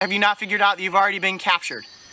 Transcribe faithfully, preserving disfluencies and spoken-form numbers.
Have you not figured out that you've already been captured?